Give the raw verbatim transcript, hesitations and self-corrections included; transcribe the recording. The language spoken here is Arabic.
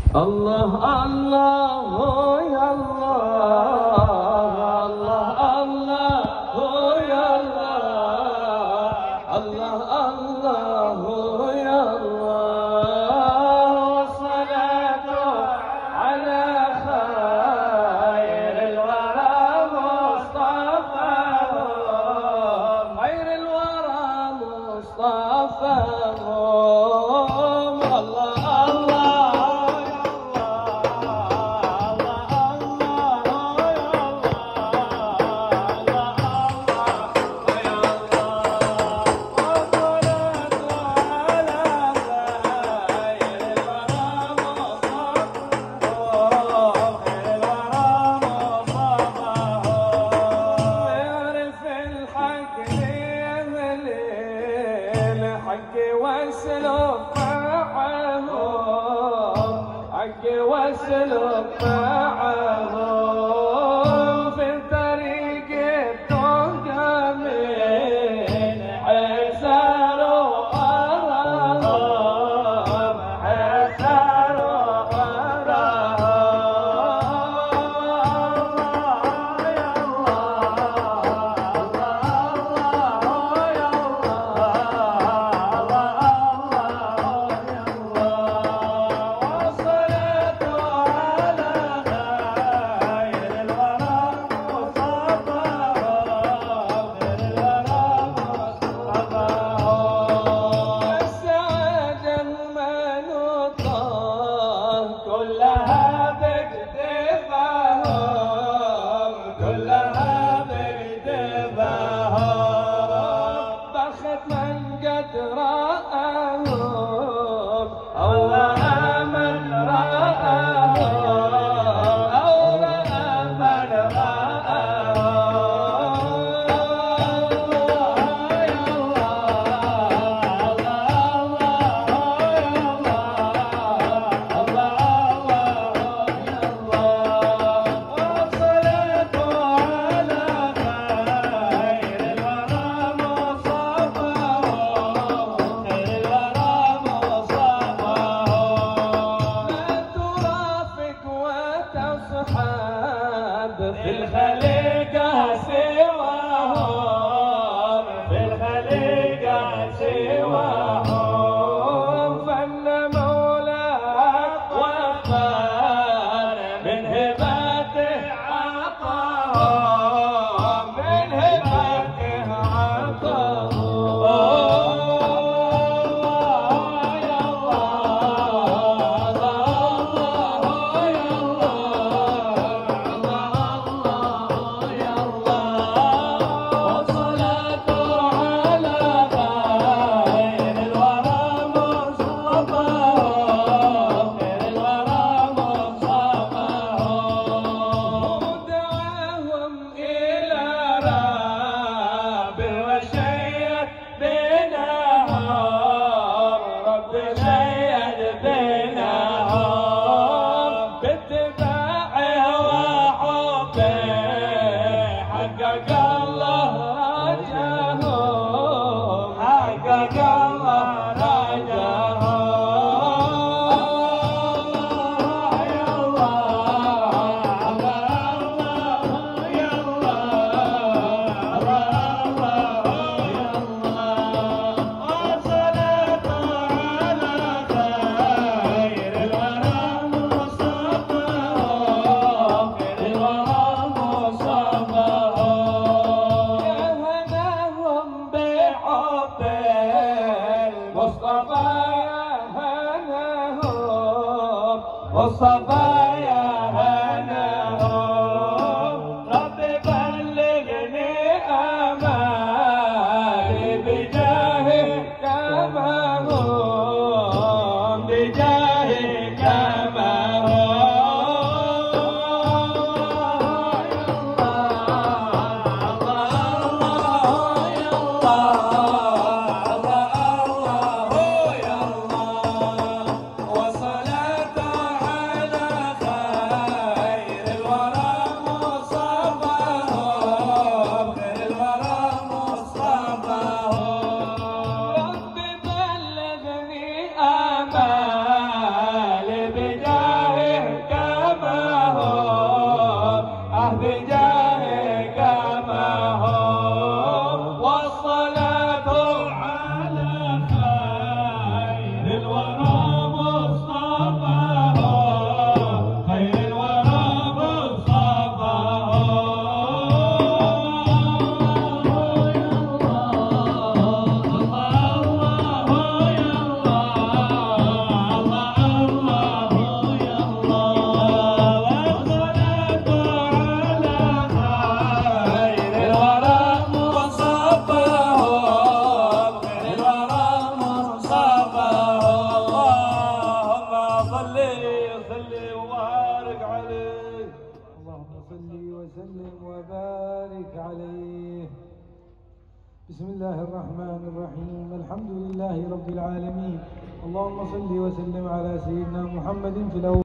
الله الله يا الله الله الله يا الله الله الله يا الله والصلاة على خير الورى مصطفى خير الورى مصطفى واسلك معهم حق واسلك معهم في طريق التوقع من حساروا أراهم حساروا في الخليقة سواهم في الخليقة سواهم فن مولاك وفار من هباته عطاهم من هباته عطاهم والصبايا هناهم ربي بلغني امالي بجاهي كما هم بجاهي كما هم بسم الله الرحمن الرحيم. الحمد لله رب العالمين. اللهم صل وسلم على سيدنا محمد في الأول